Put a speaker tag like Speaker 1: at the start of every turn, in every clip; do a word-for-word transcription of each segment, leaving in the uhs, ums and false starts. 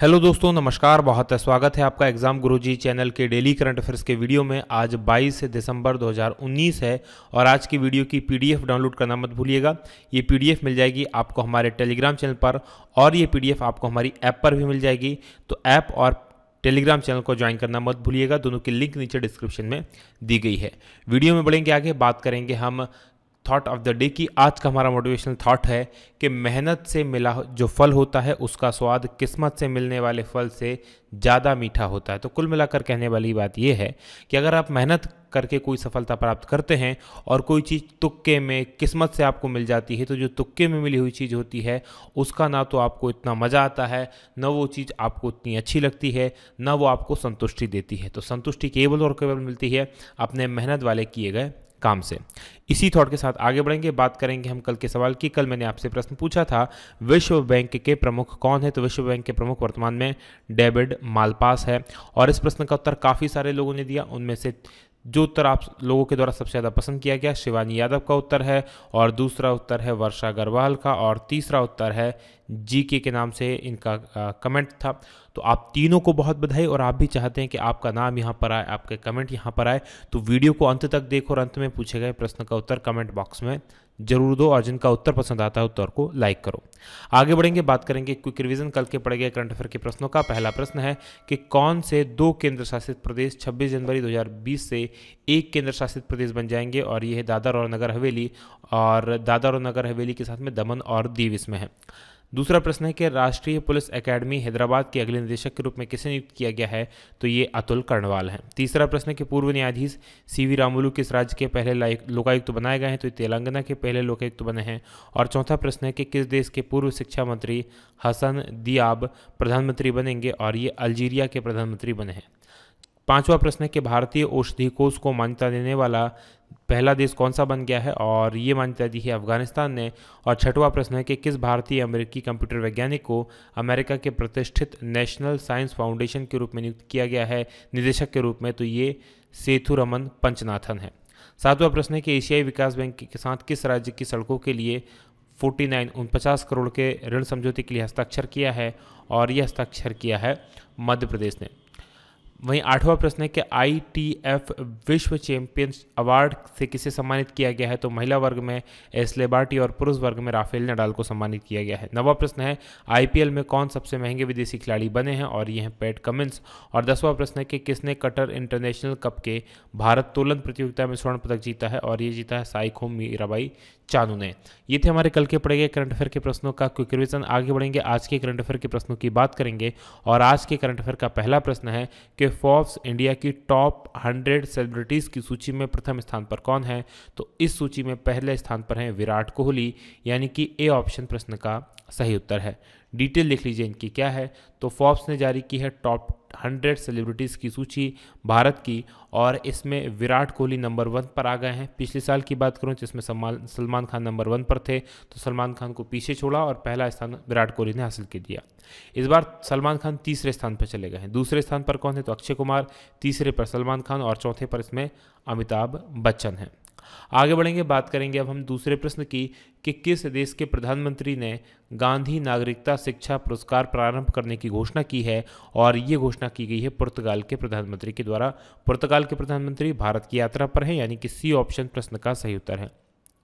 Speaker 1: Hello दोस्तों, नमस्कार। बहुत स्वागत है आपका एग्जाम गुरुजी चैनल के डेली करंट अफेयर्स के वीडियो में। आज बाईस दिसंबर दो हज़ार उन्नीस है और आज की वीडियो की पीडीएफ डाउनलोड करना मत भूलिएगा। ये पीडीएफ मिल जाएगी आपको हमारे टेलीग्राम चैनल पर और ये पीडीएफ आपको हमारी ऐप पर भी मिल जाएगी। तो ऐप और टेलीग्राम चैनल को ज्वाइन करना मत भूलिएगा। दोनों की लिंक नीचे डिस्क्रिप्शन में दी गई है। वीडियो में बढ़ेंगे आगे, बात करेंगे हम थॉट ऑफ द डे की। आज का हमारा मोटिवेशनल थॉट है कि मेहनत से मिला जो फल होता है उसका स्वाद किस्मत से मिलने वाले फल से ज़्यादा मीठा होता है। तो कुल मिलाकर कहने वाली बात यह है कि अगर आप मेहनत करके कोई सफलता प्राप्त करते हैं और कोई चीज़ तुक्के में किस्मत से आपको मिल जाती है, तो जो तुक्के में मिली हुई चीज़ होती है उसका ना तो आपको इतना मज़ा आता है, न वो चीज़ आपको उतनी अच्छी लगती है, न वो आपको संतुष्टि देती है। तो संतुष्टि केवल और केवल मिलती है अपने मेहनत वाले किए गए काम से। इसी थॉट के साथ आगे बढ़ेंगे, बात करेंगे हम कल के सवाल की। कल मैंने आपसे प्रश्न पूछा था विश्व बैंक के प्रमुख कौन है। तो विश्व बैंक के प्रमुख वर्तमान में डेविड मालपास है और इस प्रश्न का उत्तर काफ़ी सारे लोगों ने दिया। उनमें से जो उत्तर आप लोगों के द्वारा सबसे ज़्यादा पसंद किया गया शिवानी यादव का उत्तर है, और दूसरा उत्तर है वर्षा अग्रवाल का, और तीसरा उत्तर है जीके के नाम से इनका आ, कमेंट था। तो आप तीनों को बहुत बधाई। और आप भी चाहते हैं कि आपका नाम यहाँ पर आए, आपके कमेंट यहाँ पर आए, तो वीडियो को अंत तक देखो और अंत में पूछे गए प्रश्न का उत्तर कमेंट बॉक्स में जरूर दो, और जिनका उत्तर पसंद आता है उत्तर को लाइक करो। आगे बढ़ेंगे, बात करेंगे क्विक रिवीजन कल के पढ़े गए करंट अफेयर के प्रश्नों का। पहला प्रश्न है कि कौन से दो केंद्र शासित प्रदेश छब्बीस जनवरी दो हज़ार बीस से एक केंद्र शासित प्रदेश बन जाएंगे, और ये है दादर और नगर हवेली, और दादर और नगर हवेली के साथ में दमन और दीव इसमें है। दूसरा प्रश्न है कि राष्ट्रीय पुलिस एकेडमी हैदराबाद के अगले निदेशक के रूप में किसे नियुक्त किया गया है। तो ये अतुल कर्णवाल हैं। तीसरा प्रश्न है कि पूर्व न्यायाधीश सीवी रामुलु किस राज्य के पहले लोकायुक्त बनाए गए हैं। तो ये तेलंगाना के पहले लोकायुक्त बने हैं। और चौथा प्रश्न है कि किस देश के पूर्व शिक्षा मंत्री हसन दियाब प्रधानमंत्री बनेंगे, और ये अल्जीरिया के प्रधानमंत्री बने हैं। पांचवा प्रश्न है कि भारतीय औषधि कोष को मान्यता देने वाला पहला देश कौन सा बन गया है, और ये मान्यता दी है अफगानिस्तान ने। और छठवां प्रश्न है कि किस भारतीय अमेरिकी कंप्यूटर वैज्ञानिक को अमेरिका के प्रतिष्ठित नेशनल साइंस फाउंडेशन के रूप में नियुक्त किया गया है निदेशक के रूप में। तो ये सेथुरमन पंचनाथन है। सातवां प्रश्न है कि एशियाई विकास बैंक के साथ किस राज्य की सड़कों के लिए फोर्टी नाइन उनपचास करोड़ के ऋण समझौते के लिए हस्ताक्षर किया है, और यह हस्ताक्षर किया है मध्य प्रदेश ने। वहीं आठवां प्रश्न है कि आई टी एफ विश्व चैंपियंस अवार्ड से किसे सम्मानित किया गया है। तो महिला वर्ग में एस्ले बार्टी और पुरुष वर्ग में राफेल नडाल को सम्मानित किया गया है। नवां प्रश्न है आईपीएल में कौन सबसे महंगे विदेशी खिलाड़ी बने हैं, और ये हैं पैट कमिंस। और दसवां प्रश्न है कि किसने कटर इंटरनेशनल कप के भारत तोलन प्रतियोगिता में स्वर्ण पदक जीता है, और ये जीता है साईखोम मीराबाई चानू ने। ये थे हमारे कल के पढ़े गए करंट अफेयर के प्रश्नों का क्विक रिवीजन। आगे बढ़ेंगे, आज के करंट अफेयर के प्रश्नों की बात करेंगे। और आज के करंट अफेयर का पहला प्रश्न है कि फोर्ब्स इंडिया की टॉप हंड्रेड सेलिब्रिटीज की सूची में प्रथम स्थान पर कौन है। तो इस सूची में पहले स्थान पर हैं विराट कोहली, यानी कि ए ऑप्शन प्रश्न का सही उत्तर है। डिटेल लिख लीजिए इनकी क्या है। तो फोर्ब्स ने जारी की है टॉप हंड्रेड सेलिब्रिटीज़ की सूची भारत की, और इसमें विराट कोहली नंबर वन पर आ गए हैं। पिछले साल की बात करूं तो इसमें सलमान सलमान खान नंबर वन पर थे, तो सलमान खान को पीछे छोड़ा और पहला स्थान विराट कोहली ने हासिल कर दिया। इस बार सलमान खान तीसरे स्थान पर चले गए हैं। दूसरे स्थान पर कौन है, तो अक्षय कुमार, तीसरे पर सलमान खान, और चौथे पर इसमें अमिताभ बच्चन हैं। आगे बढ़ेंगे, बात करेंगे अब हम दूसरे प्रश्न की कि किस देश के प्रधानमंत्री ने गांधी नागरिकता शिक्षा पुरस्कार प्रारंभ करने की घोषणा की है, और ये घोषणा की गई है पुर्तगाल के प्रधानमंत्री के द्वारा। पुर्तगाल के प्रधानमंत्री भारत की यात्रा पर हैं, यानी कि सी ऑप्शन प्रश्न का सही उत्तर है।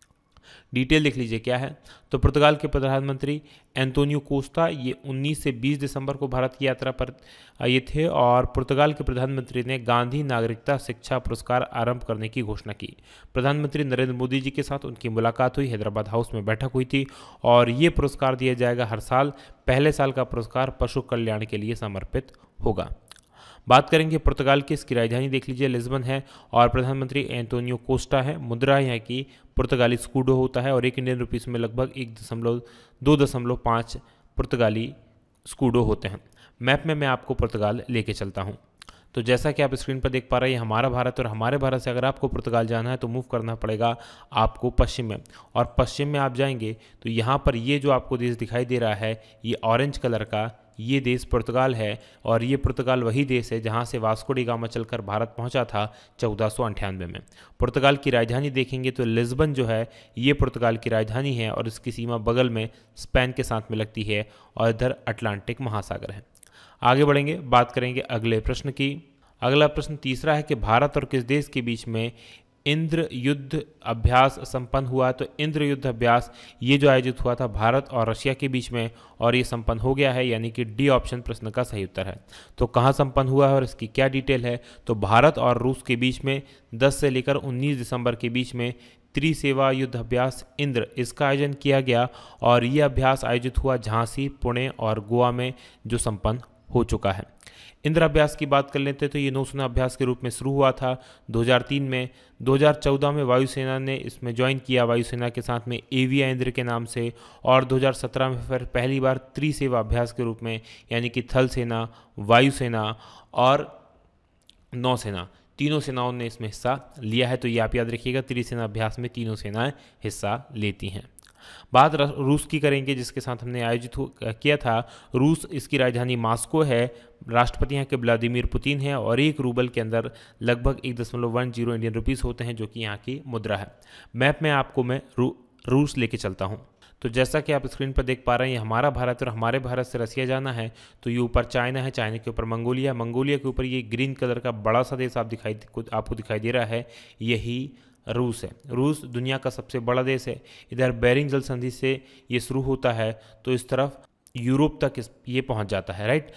Speaker 1: डिटेल लिख लीजिए क्या है। तो पुर्तगाल के प्रधानमंत्री एंटोनियो कोस्टा ये उन्नीस से बीस दिसंबर को भारत की यात्रा पर ये थे, और पुर्तगाल के प्रधानमंत्री ने गांधी नागरिकता शिक्षा पुरस्कार आरंभ करने की घोषणा की। प्रधानमंत्री नरेंद्र मोदी जी के साथ उनकी मुलाकात हुई, हैदराबाद हाउस में बैठक हुई थी, और ये पुरस्कार दिया जाएगा हर साल। पहले साल का पुरस्कार पशु कल्याण के लिए समर्पित होगा। बात करेंगे पुर्तगाल की, इसकी राजधानी देख लीजिए लिस्बन है, और प्रधानमंत्री एंटोनियो कोस्टा है। मुद्रा यहाँ की पुर्तगाली स्कूडो होता है, और एक इंडियन रुपीस में लगभग एक दशमलव दो दशमलव पाँच पुर्तगाली स्कूडो होते हैं। मैप में मैं आपको पुर्तगाल लेके चलता हूँ। तो जैसा कि आप स्क्रीन पर देख पा रहे हैं, हमारा भारत, और हमारे भारत से अगर आपको पुर्तगाल जाना है तो मूव करना पड़ेगा आपको पश्चिम में, और पश्चिम में आप जाएंगे तो यहाँ पर ये जो आपको देश दिखाई दे रहा है ये ऑरेंज कलर का, ये देश पुर्तगाल है, और ये पुर्तगाल वही देश है जहाँ से वास्को डी गामा चलकर भारत पहुँचा था चौदह सौ अंठानवे में। पुर्तगाल की राजधानी देखेंगे तो लिस्बन जो है ये पुर्तगाल की राजधानी है, और इसकी सीमा बगल में स्पेन के साथ में लगती है, और इधर अटलांटिक महासागर है। आगे बढ़ेंगे, बात करेंगे अगले प्रश्न की। अगला प्रश्न तीसरा है कि भारत और किस देश के बीच में इंद्र युद्ध अभ्यास संपन्न हुआ। तो इंद्र युद्ध अभ्यास ये जो आयोजित हुआ था भारत और रशिया के बीच में, और ये संपन्न हो गया है, यानी कि डी ऑप्शन प्रश्न का सही उत्तर है। तो कहाँ संपन्न हुआ है और इसकी क्या डिटेल है। तो भारत और रूस के बीच में दस से लेकर उन्नीस दिसंबर के बीच में त्रिसेवा युद्ध अभ्यास इंद्र, इसका आयोजन किया गया और ये अभ्यास आयोजित हुआ झांसी, पुणे और गोवा में, जो संपन्न हो चुका है। इंद्र अभ्यास की बात कर लेते हैं तो ये नौसेना अभ्यास के रूप में शुरू हुआ था दो हज़ार तीन में। दो हज़ार चौदह में वायुसेना ने इसमें ज्वाइन किया वायुसेना के साथ में एविया इंद्र के नाम से, और दो हज़ार सत्रह में फिर पहली बार त्रिसेवा अभ्यास के रूप में, यानी कि थल सेना, वायुसेना और नौसेना, तीनों सेनाओं ने इसमें हिस्सा लिया है। तो ये आप याद रखिएगा, त्रिसेना अभ्यास में तीनों सेनाएं हिस्सा लेती हैं। बात रूस की करेंगे, जिसके साथ हमने आयोजित किया था। रूस, इसकी राजधानी मॉस्को है, राष्ट्रपति यहाँ के व्लादिमीर पुतिन है, और एक रूबल के अंदर लगभग एक दशमलव वन जीरो इंडियन रुपीज़ होते हैं, जो कि यहाँ की मुद्रा है। मैप में आपको मैं रू, रूस लेके चलता हूँ। तो जैसा कि आप स्क्रीन पर देख पा रहे हैं, ये हमारा भारत और हमारे भारत से रसिया जाना है तो ये ऊपर चाइना है, चाइना के ऊपर मंगोलिया, मंगोलिया के ऊपर ये ग्रीन कलर का बड़ा सा देश आप दिखाई आपको दिखाई दे रहा है, यही रूस है। रूस दुनिया का सबसे बड़ा देश है। इधर बेरिंग जल संधि से ये शुरू होता है तो इस तरफ यूरोप तक इस ये पहुंच जाता है, राइट।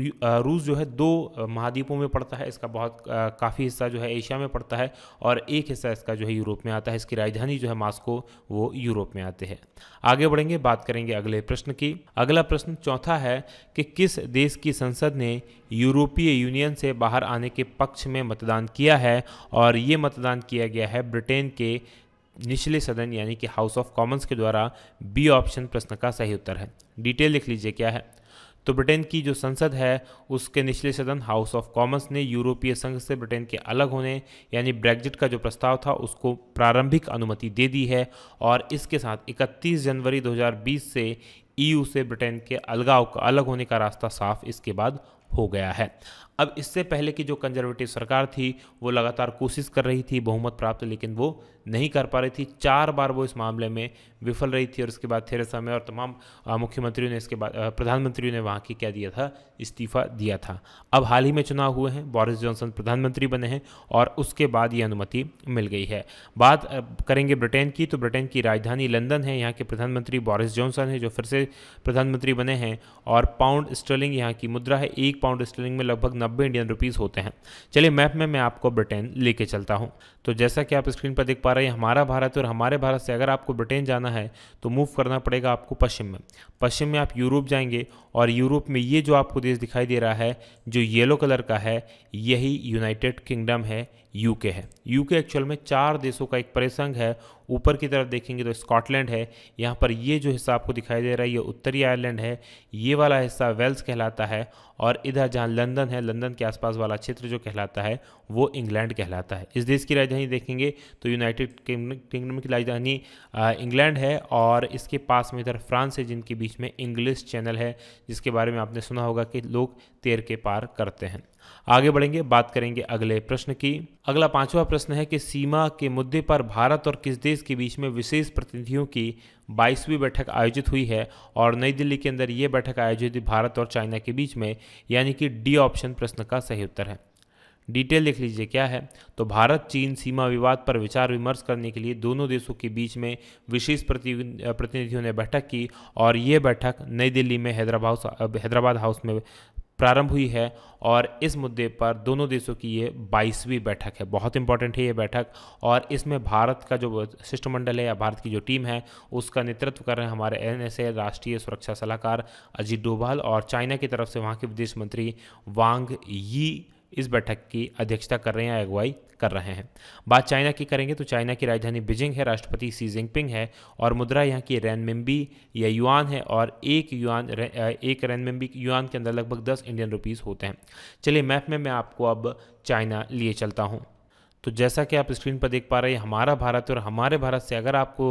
Speaker 1: रूस जो है दो महाद्वीपों में पड़ता है, इसका बहुत काफ़ी हिस्सा जो है एशिया में पड़ता है और एक हिस्सा इसका जो है यूरोप में आता है। इसकी राजधानी जो है मॉस्को, वो यूरोप में आते हैं। आगे बढ़ेंगे, बात करेंगे अगले प्रश्न की। अगला प्रश्न चौथा है कि किस देश की संसद ने यूरोपीय यूनियन से बाहर आने के पक्ष में मतदान किया है, और ये मतदान किया गया है ब्रिटेन के निचले सदन यानी कि हाउस ऑफ कॉमन्स के द्वारा। बी ऑप्शन प्रश्न का सही उत्तर है। डिटेल लिख लीजिए क्या है। तो ब्रिटेन की जो संसद है उसके निचले सदन हाउस ऑफ कॉमन्स ने यूरोपीय संघ से ब्रिटेन के अलग होने यानी ब्रेग्जिट का जो प्रस्ताव था उसको प्रारंभिक अनुमति दे दी है, और इसके साथ इकतीस जनवरी दो हज़ार बीस से ईयू से ब्रिटेन के अलगाव का अलग होने का रास्ता साफ इसके बाद हो गया है। अब इससे पहले की जो कंजर्वेटिव सरकार थी वो लगातार कोशिश कर रही थी बहुमत प्राप्त, लेकिन वो नहीं कर पा रही थी। चार बार वो इस मामले में विफल रही थी, और उसके बाद थेरेसा मे और तमाम मुख्यमंत्रियों ने इसके बाद प्रधानमंत्रियों ने वहाँ की क्या दिया था, इस्तीफा दिया था। अब हाल ही में चुनाव हुए हैं, बोरिस जॉनसन प्रधानमंत्री बने हैं और उसके बाद ये अनुमति मिल गई है। बात करेंगे ब्रिटेन की, तो ब्रिटेन की राजधानी लंदन है। यहाँ के प्रधानमंत्री बोरिस जॉनसन है जो फिर से प्रधानमंत्री बने हैं, और पाउंड स्टर्लिंग यहाँ की मुद्रा है। एक पाउंड स्टर्लिंग में लगभग नब्बे इंडियन रुपीज़ होते हैं। चलिए मैप में मैं आपको ब्रिटेन लेके चलता हूँ। तो जैसा कि आप स्क्रीन पर देख पा रहे हैं, हमारा भारत और हमारे भारत से अगर आपको ब्रिटेन जाना है तो मूव करना पड़ेगा आपको पश्चिम में। पश्चिम में आप यूरोप जाएंगे, और यूरोप में ये जो आपको देश दिखाई दे रहा है जो येलो कलर का है, यही यूनाइटेड किंगडम है, यूके है। यूके एक्चुअल में चार देशों का एक परिसंघ है। ऊपर की तरफ देखेंगे तो स्कॉटलैंड है, यहाँ पर ये जो हिस्सा आपको दिखाई दे रहा है ये उत्तरी आयरलैंड है, ये वाला हिस्सा वेल्स कहलाता है, और इधर जहाँ लंदन है, लंदन के आसपास वाला क्षेत्र जो कहलाता है वो इंग्लैंड कहलाता है। इस देश की राजधानी देखेंगे तो यूनाइटेड किंगडम की राजधानी इंग्लैंड है, और इसके पास में इधर फ्रांस है जिनके बीच में इंग्लिश चैनल है, जिसके बारे में आपने सुना होगा कि लोग तैर के पार करते हैं। आगे बढ़ेंगे, बात करेंगे अगले प्रश्न की। अगला पांचवा प्रश्न है कि सीमा के मुद्दे पर भारत और किस देश के बीच में विशेष प्रतिनिधियों की बाईसवीं बैठक आयोजित हुई है, और नई दिल्ली के अंदर ये बैठक आयोजित हुई भारत और चाइना के बीच में, यानी कि डी ऑप्शन प्रश्न का सही उत्तर है। डिटेल लिख लीजिए क्या है। तो भारत चीन सीमा विवाद पर विचार विमर्श करने के लिए दोनों देशों के बीच में विशेष प्रतिनिधियों ने बैठक की, और ये बैठक नई दिल्ली में हैदराबाद हैदराबाद हाउस में प्रारंभ हुई है, और इस मुद्दे पर दोनों देशों की ये बाईसवीं बैठक है। बहुत इंपॉर्टेंट है ये बैठक, और इसमें भारत का जो शिष्टमंडल है या भारत की जो टीम है उसका नेतृत्व कर रहे हैं हमारे एन एस ए राष्ट्रीय सुरक्षा सलाहकार अजीत डोभाल, और चाइना की तरफ से वहाँ के विदेश मंत्री वांग यी इस बैठक की अध्यक्षता कर रहे हैं, अगुवाई कर रहे हैं। बात चाइना की करेंगे तो चाइना की राजधानी बीजिंग है, राष्ट्रपति शी जिनपिंग है, और मुद्रा यहाँ की रेनमिंबी या युआन है, और एक युआन एक रेनमिंबी युआन के अंदर लगभग दस इंडियन रुपीस होते हैं। चलिए मैप में मैं आपको अब चाइना लिए चलता हूँ। तो जैसा कि आप स्क्रीन पर देख पा रहे हैं, हमारा भारत और हमारे भारत से अगर आपको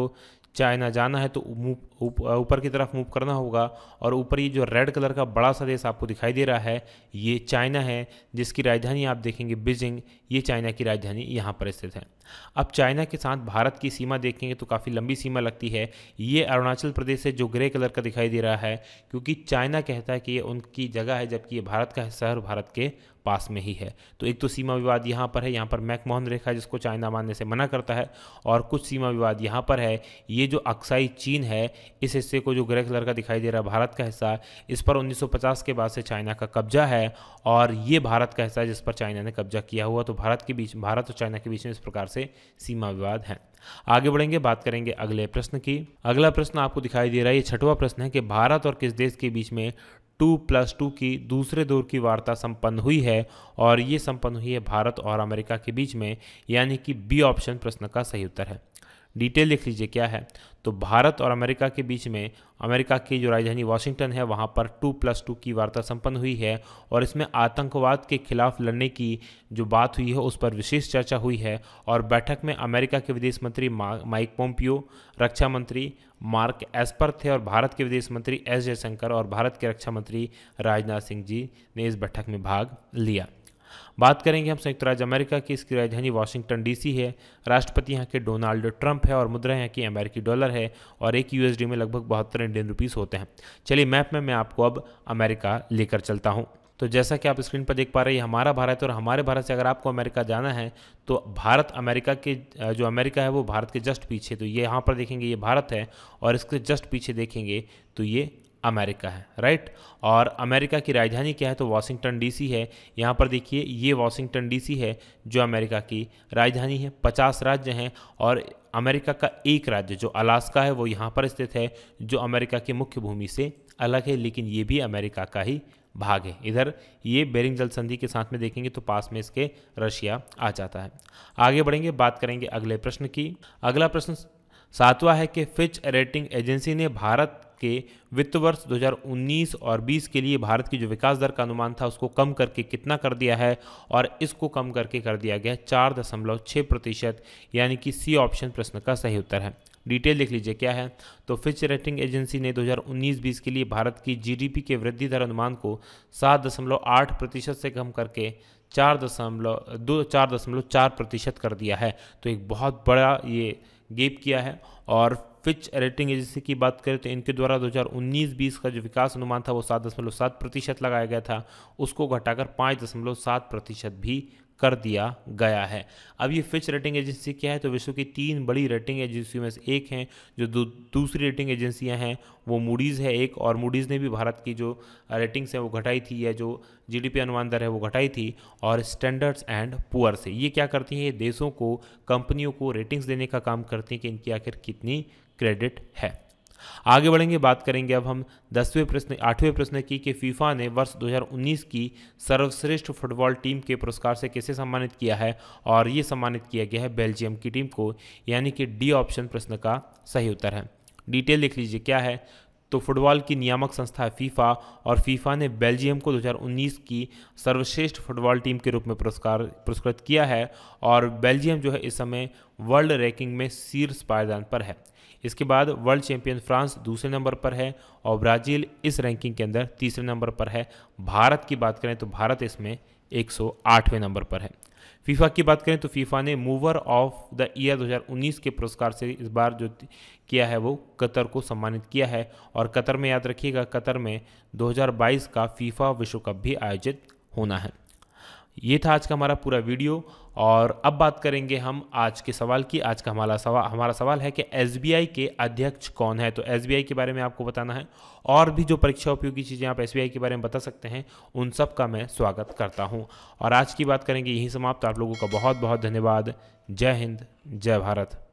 Speaker 1: चाइना जाना है तो ऊपर की तरफ मूव करना होगा, और ऊपर ये जो रेड कलर का बड़ा सा देश आपको दिखाई दे रहा है ये चाइना है, जिसकी राजधानी आप देखेंगे बीजिंग, ये चाइना की राजधानी यहाँ पर स्थित है। अब चाइना के साथ भारत की सीमा देखेंगे तो काफ़ी लंबी सीमा लगती है। ये अरुणाचल प्रदेश है जो ग्रे कलर का दिखाई दे रहा है, क्योंकि चाइना कहता है कि ये उनकी जगह है, जबकि ये भारत का हिस्सा है और भारत के पास में ही है। तो एक तो सीमा विवाद यहाँ पर है, यहाँ पर मैकमोहन रेखा जिसको चाइना मानने से मना करता है, और कुछ सीमा विवाद यहाँ पर है। ये जो अक्साई चीन है, इस हिस्से को जो ग्रे कलर का दिखाई दे रहा है भारत का हिस्सा, इस पर उन्नीस सौ पचास के बाद से चाइना का कब्जा है, और ये भारत का हिस्सा है जिस पर चाइना ने कब्जा किया हुआ। तो भारत के बीच भारत और चाइना के बीच में इस प्रकार से सीमा विवाद है। आगे बढ़ेंगे, बात करेंगे अगले प्रश्न की। अगला प्रश्न आपको दिखाई दे रहा है, ये छठवां प्रश्न है कि भारत और किस देश के बीच में टू प्लस टू की दूसरे दौर की वार्ता संपन्न हुई है, और ये संपन्न हुई है भारत और अमेरिका के बीच में, यानी कि बी ऑप्शन प्रश्न का सही उत्तर है। डिटेल लिख लीजिए क्या है। तो भारत और अमेरिका के बीच में, अमेरिका की जो राजधानी वाशिंगटन है वहाँ पर टू प्लस टू की वार्ता संपन्न हुई है, और इसमें आतंकवाद के खिलाफ लड़ने की जो बात हुई है उस पर विशेष चर्चा हुई है। और बैठक में अमेरिका के विदेश मंत्री माइक पोम्पियो, रक्षा मंत्री मार्क एस्पर थे, और भारत के विदेश मंत्री एस जयशंकर और भारत के रक्षा मंत्री राजनाथ सिंह जी ने इस बैठक में भाग लिया। बात करेंगे हम संयुक्त राज्य अमेरिका की, इसकी राजधानी वाशिंगटन डीसी है, राष्ट्रपति यहाँ के डोनाल्ड ट्रंप है, और मुद्रा यहाँ की अमेरिकी डॉलर है, और एक यूएसडी में लगभग बहत्तर इंडियन रुपीस होते हैं। चलिए मैप में मैं आपको अब अमेरिका लेकर चलता हूँ। तो जैसा कि आप स्क्रीन पर देख पा रहे हैं, हमारा भारत है, और हमारे भारत से अगर आपको अमेरिका जाना है तो भारत अमेरिका के जो अमेरिका है वो भारत के जस्ट पीछे, तो ये यहाँ पर देखेंगे ये भारत है, और इसके जस्ट पीछे देखेंगे तो ये अमेरिका है, राइट। और अमेरिका की राजधानी क्या है, तो वाशिंगटन डीसी है। यहाँ पर देखिए ये वाशिंगटन डीसी है जो अमेरिका की राजधानी है। पचास राज्य हैं, और अमेरिका का एक राज्य जो अलास्का है वो यहाँ पर स्थित है, जो अमेरिका की मुख्य भूमि से अलग है, लेकिन ये भी अमेरिका का ही भाग है। इधर ये बेरिंग जल संधि के साथ में देखेंगे तो पास में इसके रशिया आ जाता है। आगे बढ़ेंगे, बात करेंगे अगले प्रश्न की। अगला प्रश्न सातवां है कि फिच रेटिंग एजेंसी ने भारत के वित्त वर्ष दो हज़ार उन्नीस और बीस के लिए भारत की जो विकास दर का अनुमान था उसको कम करके कितना कर दिया है, और इसको कम करके कर दिया गया चार दशमलव छः प्रतिशत, यानी कि सी ऑप्शन प्रश्न का सही उत्तर है। डिटेल लिख लीजिए क्या है। तो फिच रेटिंग एजेंसी ने दो हज़ार उन्नीस बीस के लिए भारत की जीडीपी के वृद्धि दर अनुमान को सात दशमलव आठ प्रतिशत से कम करके चार दशमलव दो चार दशमलव चार प्रतिशत कर दिया है। तो एक बहुत बड़ा ये गैप किया है। और फिच रेटिंग एजेंसी की बात करें तो इनके द्वारा दो हज़ार उन्नीस बीस का जो विकास अनुमान था वो सात दशमलव सात प्रतिशत लगाया गया था, उसको घटाकर पाँच दशमलव सात प्रतिशत भी कर दिया गया है। अब ये फिच रेटिंग एजेंसी क्या है, तो विश्व की तीन बड़ी रेटिंग एजेंसियों में से एक हैं। जो दू, दूसरी रेटिंग एजेंसियां हैं वो मूडीज़ है एक, और मूडीज़ ने भी भारत की जो रेटिंग्स है वो घटाई थी, या जो जीडीपी अनुमान दर है वो घटाई थी। और स्टैंडर्ड्स एंड पुअर से ये क्या करती हैं, ये देशों को, कंपनियों को रेटिंग्स देने का काम करती हैं कि इनकी आखिर कितनी क्रेडिट है। आगे बढ़ेंगे, बात करेंगे अब हम दसवें प्रश्न आठवें प्रश्न की कि फीफा ने वर्ष दो हज़ार उन्नीस की सर्वश्रेष्ठ फुटबॉल टीम के पुरस्कार से किसे सम्मानित किया है, और ये सम्मानित किया गया है बेल्जियम की टीम को, यानी कि डी ऑप्शन प्रश्न का सही उत्तर है। डिटेल लिख लीजिए क्या है। तो फुटबॉल की नियामक संस्था है फीफा, और फीफा ने बेल्जियम को दो हज़ार उन्नीस की सर्वश्रेष्ठ फुटबॉल टीम के रूप में पुरस्कार पुरस्कृत किया है। और बेल्जियम जो है इस समय वर्ल्ड रैंकिंग में शीर्ष पायदान पर है। इसके बाद वर्ल्ड चैंपियन फ्रांस दूसरे नंबर पर है, और ब्राज़ील इस रैंकिंग के अंदर तीसरे नंबर पर है। भारत की बात करें तो भारत इसमें एक सौ आठवें नंबर पर है। फीफा की बात करें तो फीफा ने मूवर ऑफ द ईयर दो हज़ार उन्नीस के पुरस्कार से इस बार जो किया है वो कतर को सम्मानित किया है। और कतर में याद रखिएगा, कतर में दो हज़ार बाईस का फीफा विश्व कप भी आयोजित होना है। ये था आज का हमारा पूरा वीडियो। और अब बात करेंगे हम आज के सवाल की। आज का हमारा सवाल हमारा सवाल है कि एसबीआई के अध्यक्ष कौन है। तो एसबीआई के बारे में आपको बताना है, और भी जो परीक्षा उपयोगी चीज़ें आप एसबीआई के बारे में बता सकते हैं उन सब का मैं स्वागत करता हूं। और आज की बात करेंगे यही समाप्त। आप लोगों का बहुत बहुत धन्यवाद। जय हिंद, जय भारत।